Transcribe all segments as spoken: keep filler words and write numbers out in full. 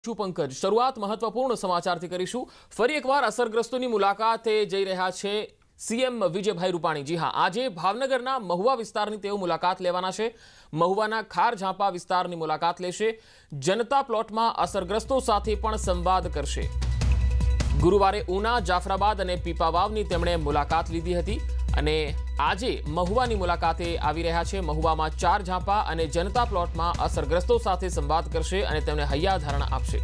છું પંકજ શરૂઆત મહત્વપૂર્ણ સમાચારથી કરીશું। ફરી એકવાર અસરગ્રસ્તોની મુલાકાતે જઈ રહ્યા છે સીએમ વિજયભાઈ રૂપાણી। જી હા, આજે ભાવનગરના મહુવા વિસ્તારની તેઓ મુલાકાત લેવાના છે। મહુવાના ખાર ઝાંપા વિસ્તારની મુલાકાત લેશે। જનતા પ્લોટમાં અસરગ્રસ્તો સાથે પણ સંવાદ કરશે। ગુરુવારે ઉના, જાફરાબાદ અને પીપાવાવની તેમણે મુલાકાત લીધી હતી અને આજે મહુવાની મુલાકાતે આવી રહ્યા છે। મહુવામાં ચાર ઝાંપા અને જનતા પ્લોટમાં અસરગ્રસ્તો સાથે સંવાદ કરશે અને તેમને હૈયાધારણા આપશે।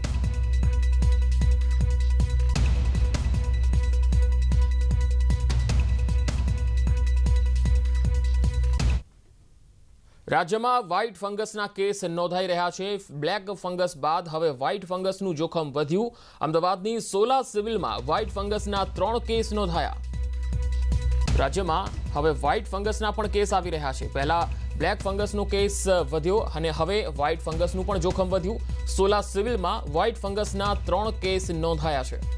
રાજ્યમાં વ્હાઇટ ફંગસના કેસ નોંધાઈ રહ્યા છે। બ્લેક ફંગસ બાદ હવે વ્હાઇટ ફંગસનું જોખમ વધ્યું। અમદાવાદની સોલા સિવિલમાં વ્હાઇટ ફંગસના ત્રણ કેસ નોંધાયા। રાજ્યમાં હવે વ્હાઇટ ફંગસના પણ કેસ આવી રહ્યા છે। પહેલા બ્લેક ફંગસનો કેસ વધ્યો અને હવે વ્હાઇટ ફંગસનું પણ જોખમ વધ્યું। સોલા સિવિલમાં વ્હાઇટ ફંગસના ત્રણ કેસ નોંધાયા છે।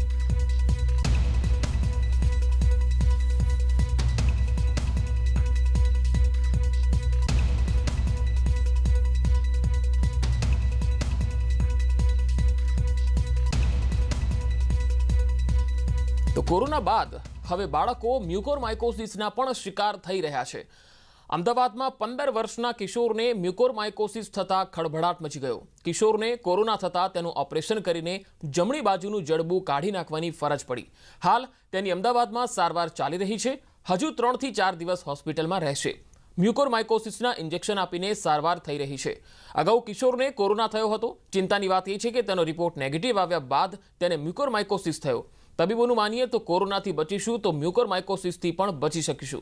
તો કોરોના બાદ હવે બાળકો મ્યુકોરમાઇકોસિસના પણ શિકાર થઈ રહ્યા છે। અમદાવાદમાં પંદર વર્ષના કિશોરને મ્યુકોરમાઇકોસિસ થતાં ખળભળાટ મચી ગયો। કિશોરને કોરોના થતાં તેનું ઓપરેશન કરીને જમણી બાજુનું જડબું કાઢી નાખવાની ફરજ પડી। હાલ તેની અમદાવાદમાં સારવાર ચાલી રહી છે। હજુ ત્રણથી ચાર દિવસ હોસ્પિટલમાં રહેશે। મ્યુકોરમાઇકોસિસના ઇન્જેક્શન આપીને સારવાર થઈ રહી છે। અગાઉ કિશોરને કોરોના થયો હતો। ચિંતાની વાત એ છે કે તેનો રિપોર્ટ નેગેટિવ આવ્યા બાદ તેને મ્યુકોરમાઇકોસિસ થયો। તબીબોનું માનીએ તો કોરોનાથી બચીશું તો મ્યુકોરમાઇકોસિસથી પણ બચી શકીશું।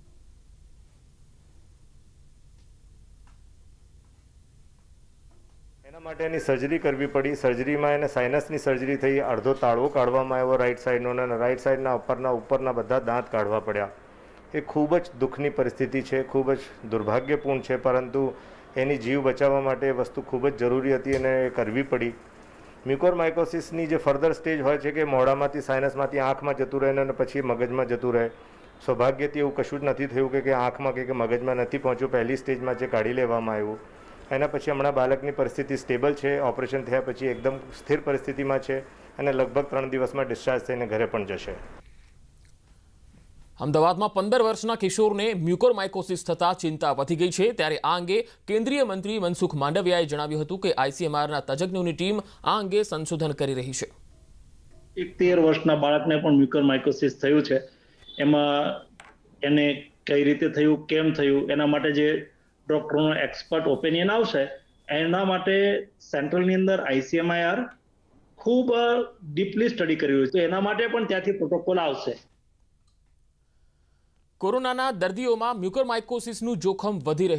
એના માટેની સર્જરી કરવી પડી। સર્જરીમાં એને સાઇનસની સર્જરી થઈ। અડધો તાળવો કાઢવામાં આવ્યો રાઈટ સાઈડનો અને રાઈટ સાઈડના ઉપરના ઉપરના બધા દાંત કાઢવા પડ્યા। એ ખૂબ જ દુઃખની પરિસ્થિતિ છે, ખૂબ જ દુર્ભાગ્યપૂર્ણ છે, પરંતુ એની જીવ બચાવવા માટે એ વસ્તુ ખૂબ જ જરૂરી હતી અને એ કરવી પડી। મ્યુકોરમાઇકોસિસની જે ફર્ધર સ્ટેજ હોય છે કે મોઢામાંથી સાઇનસમાંથી આંખમાં જતું રહે અને પછી મગજમાં જતું રહે। સૌભાગ્યથી એવું કશું જ નથી થયું કે આંખમાં કે મગજમાં નથી પહોંચ્યું। પહેલી સ્ટેજમાં જે કાઢી લેવામાં આવ્યું એના પછી હમણાં બાળકની પરિસ્થિતિ સ્ટેબલ છે। ઓપરેશન થયા પછી એકદમ સ્થિર પરિસ્થિતિમાં છે અને લગભગ ત્રણ દિવસમાં ડિસ્ચાર્જ થઈને ઘરે પણ જશે। અમદાવાદમાં પંદર વર્ષના કિશોરને મ્યુકોરમાઇકોસિસ થતા ચિંતા વધી ગઈ છે। ત્યારે આ અંગે કેન્દ્રીય મંત્રી મનસુખ માંડવિયાએ જણાવ્યું હતું કે આઈસીએમઆરના તજજ્ઞોની ટીમ આ અંગે સંશોધન કરી રહી છે। એક તેર વર્ષના બાળકને પણ મ્યુકોરમાઇકોસિસ થયું છે। એમાં એને કઈ રીતે થયું, કેમ થયું, એના માટે જે ડોક્ટરોનો એક્સપર્ટ ઓપિનિયન આવશે એના માટે સેન્ટ્રલની અંદર આઈસીએમઆર ખૂબ ડીપલી સ્ટડી કરી રહ્યું છે। તો એના માટે પણ ત્યાંથી પ્રોટોકોલ આવશે। કોરોનાના દર્દીઓમાં મ્યુકોરમાઇકોસિસનું જોખમ વધી રહ્યું